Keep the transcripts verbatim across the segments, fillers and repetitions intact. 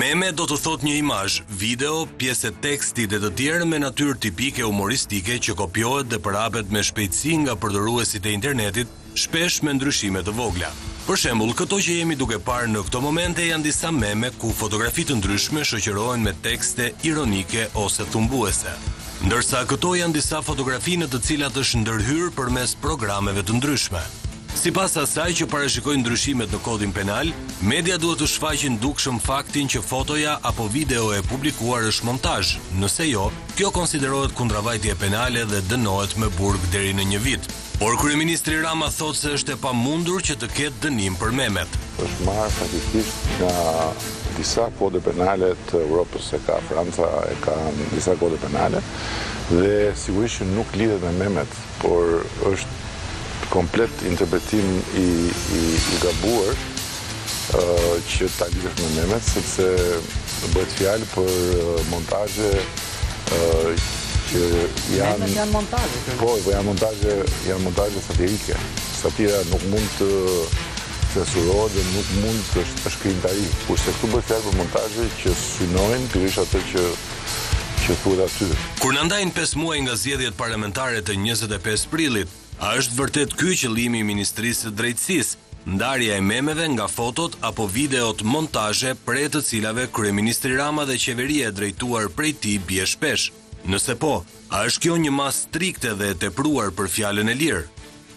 Meme do të thot një imazh, video, pjesë tekstit dhe të tjerë me natyrë tipike humoristike që kopiohet dhe përhapet me shpejtësi nga përdoruesit e internetit, shpesh me ndryshime të vogla. Për shembull, këto që jemi duke parë në këto momente janë disa meme ku fotografi të ndryshme shoqërohen me tekste ironike ose thumbuese. Ndërsa këto janë disa fotografi në të cilat është ndërhyrë përmes programeve të ndryshme. Sipas asaj që parashikojnë ndryshimet në kodin penal, media duhet të shfaqin dukshëm faktin që fotoja apo video e publikuar është montazh. Nëse jo, kjo konsiderohet kundravajtje penale dhe dënohet me burg deri në një vit. Por kryeministri Rama thotë se është e pamundur që të ketë dënim për memet. Është marrë faktikisht nga disa kode penale të Europës, e ka Franca, e ka disa kode penale, dhe sigurisht që nuk lidhet me memet, por është komplet interpretim i, i, i gabuar uh, që ta lidhësh me memet, sepse bëhet fjalë për uh, montazhe uh, që janë memet janë montazhe. Po, po janë montazhe, janë montazhe satirike. Satira nuk mund të censurohet dhe nuk mund të është krijimtari. Kurse këtu bëhet fjalë për montazhe që synojnë pikërisht atë që që thuhet aty. Kur na ndajnë pesë muaj nga zgjedhjet parlamentare të njëzet e pesë prillit, a është vërtet ky qëllimi i Ministrisë së Drejtësisë? Ndarja e memeve nga fotot apo videot montazhe prej të cilave kryeministri Rama dhe qeveria e drejtuar prej tij bie shpesh. Nëse po, a është kjo një mas strikte dhe e tepruar për fjalën e lirë?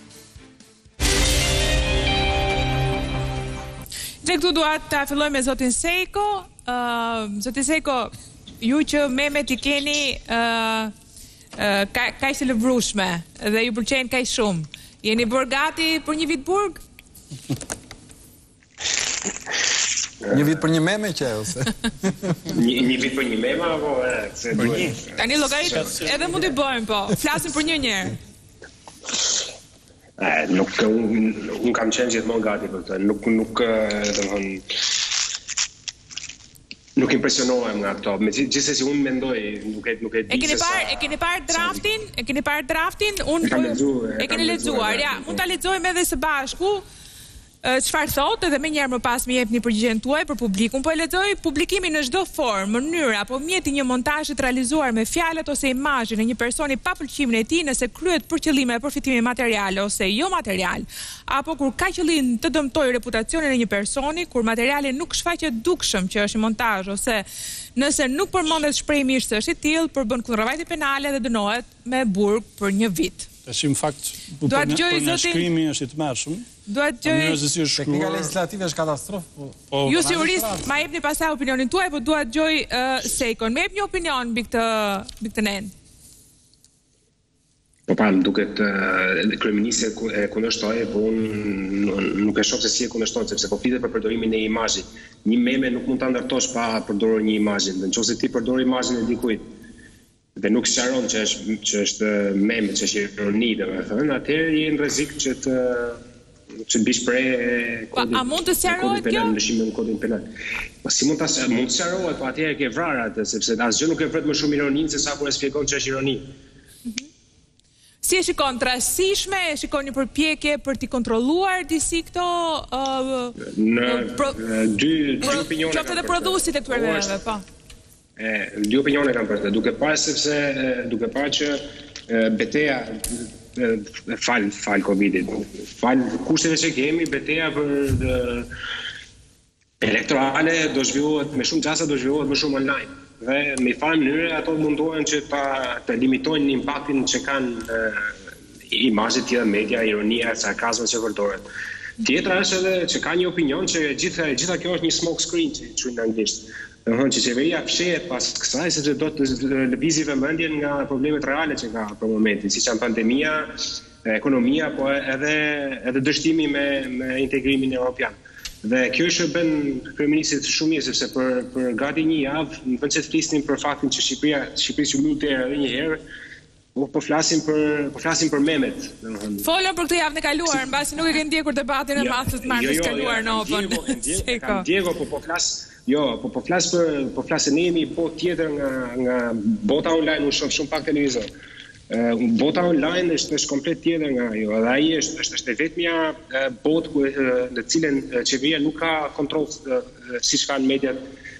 Ne këtu dua ta filloj me zotin Sejko. Uh, zotin Sejko, ju që memet i keni uh, uh, ka, ka ishte lëvrushme dhe ju pëlqejnë kaq shumë. Jeni bërë gati për një vit burg? Një vit për një meme që ose? një, një vit për një meme apo se për një? Tani llogarit edhe mund të bëjmë, po. Flasim për një njerë. Eh, nuk un, un kam qenë gjithmonë gati për këtë. Nuk nuk domethënë nuk impresionohem nga këto. Me gjithsesi unë mendoj, nuk e nuk e di. E keni parë, e keni parë draftin? E keni parë draftin? Unë e lexuar. E keni lexuar, ja. Mund ta lexojmë edhe së bashku. Çfarë thotë edhe më njëherë më pas më jepni përgjigjen tuaj për publikun, po e lexoj publikimin në çdo formë, mënyrë apo mjeti një montazhi të realizuar me fjalët ose imazhin e një personi pa pëlqimin e tij nëse kryhet për qëllime e përfitimi material ose jo material, apo kur ka qëllim të dëmtojë reputacionin e një personi, kur materiali nuk shfaqet dukshëm që është montazh ose nëse nuk përmendet shprehimish se është i tillë, përbën kundërvajtje penale dhe dënohet me burg për një vit. Tash në fakt për një shkrimi është i tmerrshëm. Dua të gjoj teknika legislative është katastrofë. Po, ju si jurist ma jepni pastaj opinionin tuaj, po dua të gjoj uh, Sejkon. Më jep një opinion mbi këtë mbi këtë nen. Po pa, më duket uh, kryeministri e kundërshtoi, po unë nuk e shoh se si e kundërshton, sepse po flitet për përdorimin e imazhit. Një meme nuk mund ta ndërtosh pa përdorur një imazh. Nëse ti përdor imazhin e dikujt dhe nuk sqaron që është që është meme, që është ironi, domethënë, atëherë je në rrezik që të që të bish prej kodin. A mund të sqarohet kjo? Ndryshime në kodin penal. Po si mund ta mund të sqarohet, po atëherë ke vrarë atë, sepse asgjë nuk e vret më shumë ironinë se sa kur e shpjegon që është ironi. Si e shikon, të rastishme, e shikon një përpjekje për t'i kontrolluar disi këto uh, në pro, dy dy opinione. Qoftë edhe prodhuesit e këtyre memeve, po. E, dy opinione kam për të, duke parë sepse duke parë që e, beteja fal fal Covidit, fal kushteve që kemi, beteja për dë, elektorale do zhvillohet me shumë çaste, do zhvillohet më shumë online. Dhe me farë mënyrë ato mundohen që ta të limitojnë impaktin që kanë imazhet tjera media, ironia, sarkazmi që përdoret. Tjetra është edhe që ka një opinion që gjitha gjitha kjo është një smoke screen që quajnë në anglisht. Domethënë që qeveria fshehet pas kësaj sepse do të lëvizë vëmendjen nga problemet reale që ka për momentin, siç janë pandemia, ekonomia, po edhe edhe dështimi me me integrimin evropian. Dhe kjo është bën kryeministit shumë mirë sepse për për gati një javë, në vend se të flisnin për faktin që Shqipëria, Shqipëria mund të erë edhe një herë, po po flasim për po flasim për memet, domethënë. Folëm për këtë javën e kaluar, mbasi nuk e keni ndjekur debatin e madh të martës kaluar në Opën. Kam Diego, po po flas Jo, po po flas për po flasë ne jemi botë tjetër nga nga bota online, unë shoh shumë pak televizor. Ë uh, bota online është është komplet tjetër nga ajo. Dhe ai është është është vetmja uh, botë ku uh, në cilën uh, qeveria nuk ka kontroll uh, siç kanë mediat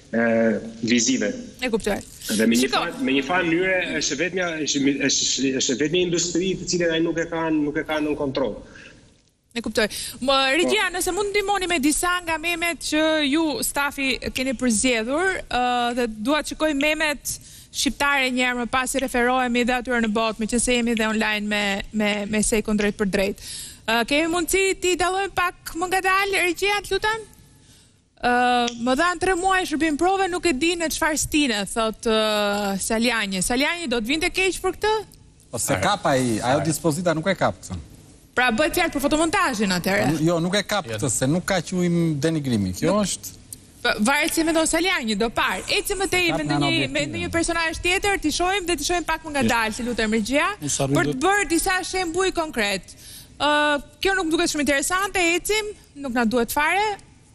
vizive. E kuptoj. Dhe me një farë me një farë mënyre është vetëm është është vetëm industri të cilën ai nuk e kanë nuk e kanë në kontroll. E kuptoj. Më Regjia, nëse mund ndihmoni me disa nga memet që ju stafi keni përzgjedhur, uh, dhe dua të shikoj memet shqiptare një herë më pas i referohemi dhe atyre në botë, meqense jemi dhe online me me me sekon drejt për drejt. Uh, kemi mundësi ti dallojmë pak më ngadalë, Regjia, të lutem? Uh, më dhanë tre muaj shërbim prove, nuk e di në çfarë stine, thot uh, Saljani. Saljani do të vinte keq për këtë? Po se kap ai, ajo dispozita nuk e kap këtë. Pra bëhet fjalë për fotomontazhin atëherë. Jo, nuk e kap këtë, se nuk ka quim denigrimi. Kjo është varet si mendon Saljani, do parë. Ecim më tej me ndonjë me ndonjë personazh tjetër, ti shohim dhe ti shohim pak më ngadalë, si lutem Regjia, për të bërë disa shembuj konkret. Ë, uh, kjo nuk më duket shumë interesante, ecim, nuk na duhet fare.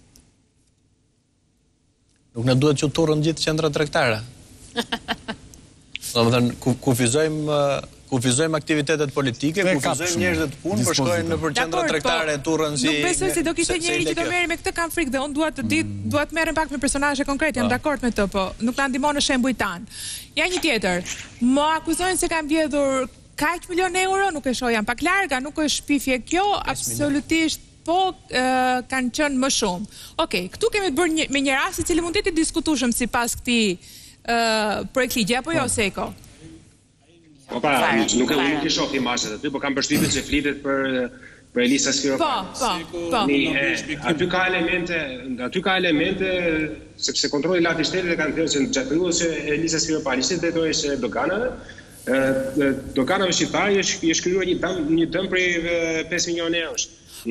Nuk na duhet që turrën gjithë qendra tregtare. Domethënë kufizojmë kufizojmë aktivitetet politike, kufizojmë njerëz të punë, por shkojnë nëpër qendra tregtare turrën si. Nuk besoj se do kishte njëri që do merrej me këtë, kam frikë dhe unë dua të di, dua të merrem pak me personazhe konkret, jam dakord me të, po nuk na ndihmon në shembujt tan. Ja një tjetër. Më akuzojnë se kam vjedhur kaq milion euro, nuk e shoh, jam pak larg, nuk është shpifje kjo, absolutisht po uh, kanë qenë më shumë. Okej, këtu kemi të bërë një, me një rast i cili mund të jetë diskutueshëm sipas këtij uh, projekt ligji, apo jo, Seko? Po pa, nuk e nuk i shoh imazhet aty, po kam përshtypjen se flitet për për Elisa Skiropani. Po, po, po. Aty ka elemente, aty ka elemente sepse kontrolli i lartë i shtetit e kanë thënë se gjatë periudhës që Elisa Skiropani ishte drejtoresh e doganave, doganave shqiptare i shkruar një dëm një dëm për pesë milionë eurosh.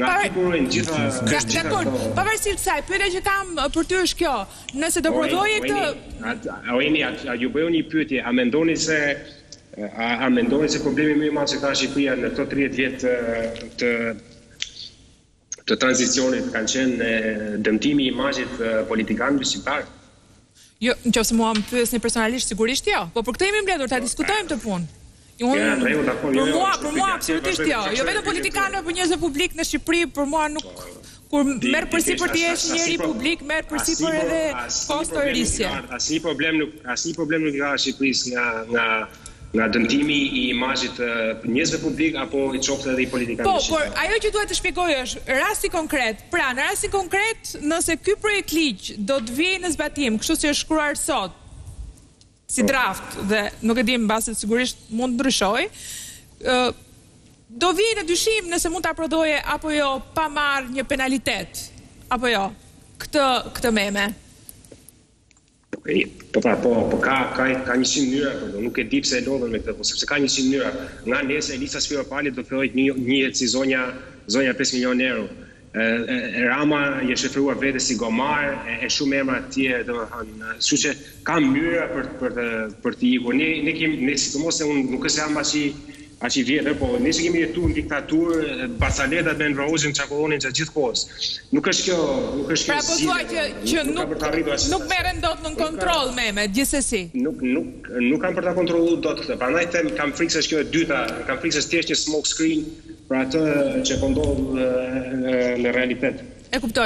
Dakor, pavarësisht kësaj, pyetja që kam për ty është kjo, nëse do prodhoje këtë. Oeni, a ju bëjoni një pyetje, a mendoni se a, a mendoni se problemi më i madh që ka Shqipëria në këto tridhjetë vjet të të tranzicionit kanë qenë dëmtimi i imazhit politikanëve shqiptar? Jo, nëse mua më pyesni personalisht, sigurisht jo, po për këtë jemi mbledhur ta diskutojmë të punë. Unë, për mua, për mua absolutisht jo. Jo vetëm politikanëve, por njerëzve publik në Shqipëri, për mua nuk kur merr përsipër të jesh njëri publik, merr përsipër edhe kostorisje. Asnjë problem nuk asnjë problem nuk ka Shqipërisë nga nga nga dëmtimi i imazhit të njerëzve publik apo i qoftë edhe i politikanëve. Po, por ajo që duhet të shpjegoj është rasti konkret. Pra, në rastin konkret, nëse ky projekt ligj do të vijë në zbatim, kështu si është shkruar sot, si draft, dhe nuk e di mbase sigurisht mund të ndryshoj, uh, do vijë në dyshim nëse mund ta prodhoje apo jo pa marrë një penalitet, apo jo, këtë këtë meme. Po pra, po, po ka ka ka njëqind mënyra, po nuk e di pse e lodhën me këtë, po sepse ka njëqind mënyra. Nga nesër Elisa Skiropani do fillojë një njihet si zonja zonja pesë milionë euro. E, Rama i është shefruar vetë si gomar, e, e shumë emra të tjerë, domethënë, kështu që ka mënyra për për të për të ikur. Ne ne kemi ne sidomos se unë nuk është jam aq i aq i vjetër, po ne që kemi jetuar në diktaturë, Barcaletat me Enverozhin çakollonin gjatë gjithë kohës. Nuk është kjo, nuk është kjo. Pra po thua që që nuk nuk merren dot në kontroll me me gjithsesi. Nuk nuk nuk kanë për ta kontrolluar dot këtë. Prandaj them kam frikë se kjo e dyta, kam frikë se thjesht një smoke screen për atë që po ndodh në realitet. E kuptoj.